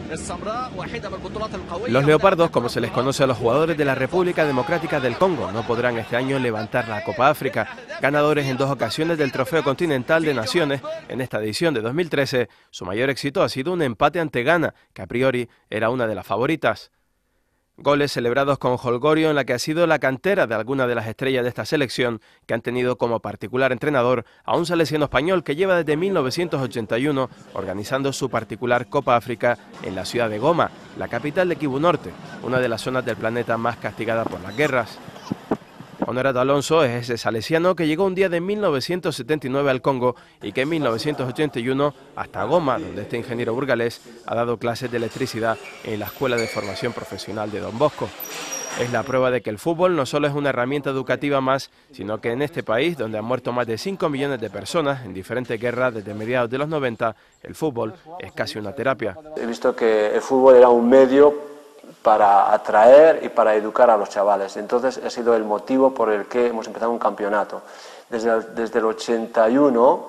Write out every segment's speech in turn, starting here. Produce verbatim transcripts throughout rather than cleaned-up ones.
Los leopardos, como se les conoce a los jugadores de la República Democrática del Congo, no podrán este año levantar la Copa África, ganadores en dos ocasiones del Trofeo Continental de Naciones. En esta edición de dos mil trece, su mayor éxito ha sido un empate ante Ghana, que a priori era una de las favoritas. Goles celebrados con jolgorio en la que ha sido la cantera de algunas de las estrellas de esta selección, que han tenido como particular entrenador a un salesiano español que lleva desde mil novecientos ochenta y uno organizando su particular Copa África en la ciudad de Goma, la capital de Kivu Norte, una de las zonas del planeta más castigada por las guerras. Honorato Alonso es ese salesiano que llegó un día de mil novecientos setenta y nueve al Congo y que en mil novecientos ochenta y uno hasta Goma, donde este ingeniero burgalés ha dado clases de electricidad en la Escuela de Formación Profesional de Don Bosco. Es la prueba de que el fútbol no solo es una herramienta educativa más, sino que en este país, donde han muerto más de cinco millones de personas en diferentes guerras desde mediados de los noventa, el fútbol es casi una terapia. He visto que el fútbol era un medio para atraer y para educar a los chavales. Entonces ha sido el motivo por el que hemos empezado un campeonato. Desde el, desde el ochenta y uno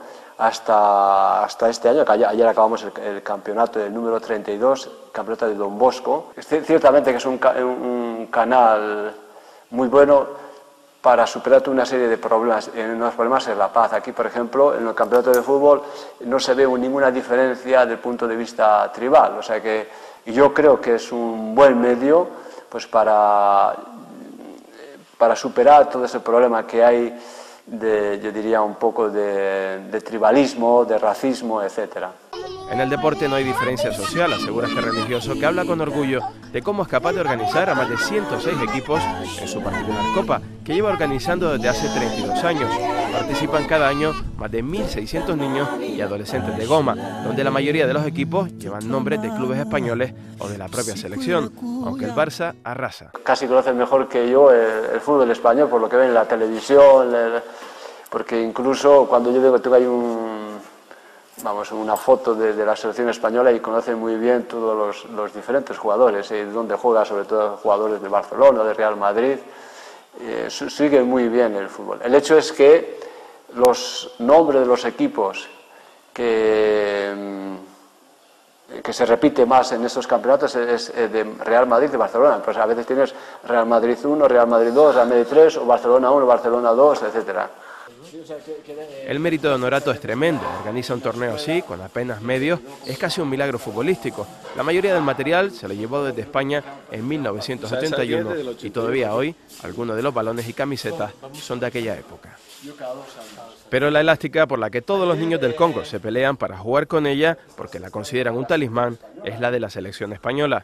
hasta, hasta este año, que ayer, ayer acabamos el, el campeonato del número treinta y dos, el campeonato de Don Bosco. Ciertamente que es un, un canal muy bueno para superar una serie de problemas. Uno de los problemas es la paz. Aquí, por ejemplo, en el campeonato de fútbol no se ve ninguna diferencia desde el punto de vista tribal. O sea que Y yo creo que es un buen medio pues, para, para superar todo ese problema que hay, de, yo diría, un poco de, de tribalismo, de racismo, etcétera. En el deporte no hay diferencia social, asegura este religioso, que habla con orgullo de cómo es capaz de organizar a más de ciento seis equipos en su particular copa, que lleva organizando desde hace treinta y dos años. Participan cada año más de mil seiscientos niños y adolescentes de Goma, donde la mayoría de los equipos llevan nombres de clubes españoles o de la propia selección, aunque el Barça arrasa. Casi conocen mejor que yo el, el fútbol español, por lo que ven en la televisión, el, porque incluso cuando yo digo que hay un... vamos, una foto de, de la selección española y conocen muy bien todos los, los diferentes jugadores, y eh, donde juega sobre todo jugadores de Barcelona, de Real Madrid, eh, siguen muy bien el fútbol. El hecho es que los nombres de los equipos que, que se repite más en estos campeonatos es, es de Real Madrid y de Barcelona, pues a veces tienes Real Madrid uno, Real Madrid dos, Real Madrid tres, o Barcelona uno, Barcelona dos, etcétera. El mérito de Honorato es tremendo. Organiza un torneo así, con apenas medios, es casi un milagro futbolístico. La mayoría del material se lo llevó desde España en mil novecientos ochenta y uno y todavía hoy algunos de los balones y camisetas son de aquella época. Pero la elástica por la que todos los niños del Congo se pelean para jugar con ella, porque la consideran un talismán, es la de la selección española.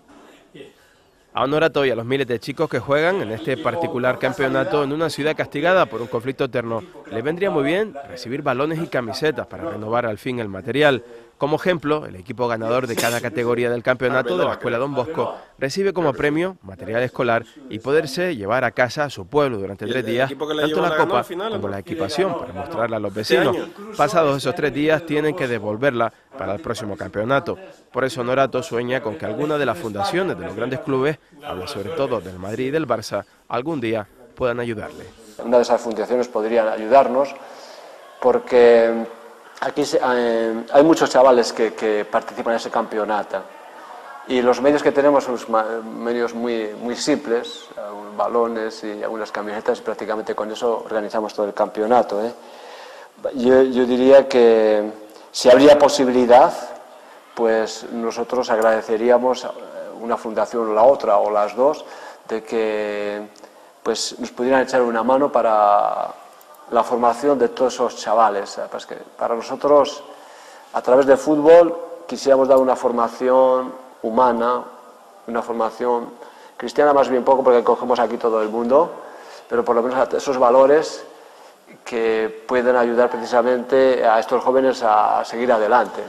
A Honorato y a los miles de chicos que juegan en este particular campeonato en una ciudad castigada por un conflicto eterno, les vendría muy bien recibir balones y camisetas para renovar al fin el material. Como ejemplo, el equipo ganador de cada categoría del campeonato de la Escuela Don Bosco recibe como premio material escolar y poderse llevar a casa a su pueblo durante tres días tanto la copa como la equipación para mostrarla a los vecinos. Pasados esos tres días tienen que devolverla para el próximo campeonato. Por eso Honorato sueña con que alguna de las fundaciones de los grandes clubes, habla sobre todo del Madrid y del Barça, algún día puedan ayudarle. Una de esas fundaciones podrían ayudarnos porque aquí se, eh, hay muchos chavales que, que participan en ese campeonato y los medios que tenemos son medios muy, muy simples, balones y algunas camisetas, y prácticamente con eso organizamos todo el campeonato, ¿eh? Yo, yo diría que si habría posibilidad, pues nosotros agradeceríamos una fundación o la otra o las dos de que pues, nos pudieran echar una mano para la formación de todos esos chavales. Pues que para nosotros, a través del fútbol, quisiéramos dar una formación humana, una formación cristiana más bien poco, porque cogemos aquí todo el mundo, pero por lo menos esos valores que pueden ayudar precisamente a estos jóvenes a seguir adelante.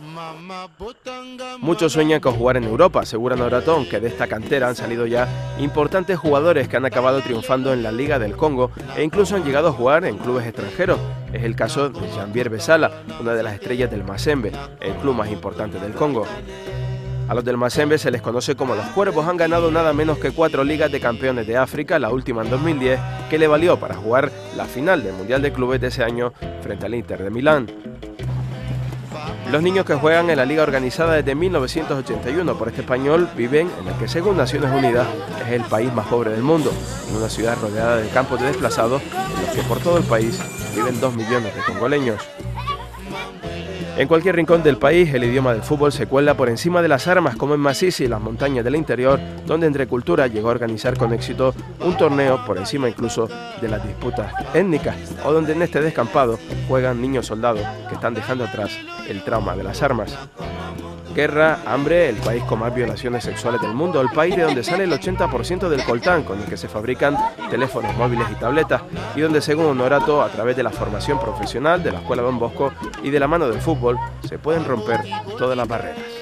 Muchos sueñan con jugar en Europa, asegura Honorato, que de esta cantera han salido ya importantes jugadores que han acabado triunfando en la Liga del Congo e incluso han llegado a jugar en clubes extranjeros. Es el caso de Jean-Pierre Besala, una de las estrellas del Mazembe, el club más importante del Congo. A los del Mazembe se les conoce como los Cuervos. Han ganado nada menos que cuatro ligas de campeones de África, la última en dos mil diez, que le valió para jugar la final del Mundial de Clubes de ese año frente al Inter de Milán. Los niños que juegan en la liga organizada desde mil novecientos ochenta y uno por este español viven en el que, según Naciones Unidas, es el país más pobre del mundo, en una ciudad rodeada de campos de desplazados en los que por todo el país viven dos millones de congoleños. En cualquier rincón del país, el idioma del fútbol se cuela por encima de las armas, como en Masisi y las montañas del interior, donde Entre Cultura llegó a organizar con éxito un torneo por encima incluso de las disputas étnicas, o donde en este descampado juegan niños soldados que están dejando atrás el trauma de las armas. Guerra, hambre, el país con más violaciones sexuales del mundo, el país de donde sale el ochenta por ciento del coltán con el que se fabrican teléfonos móviles y tabletas, y donde, según Honorato, a través de la formación profesional de la Escuela Don Bosco y de la mano del fútbol, se pueden romper todas las barreras.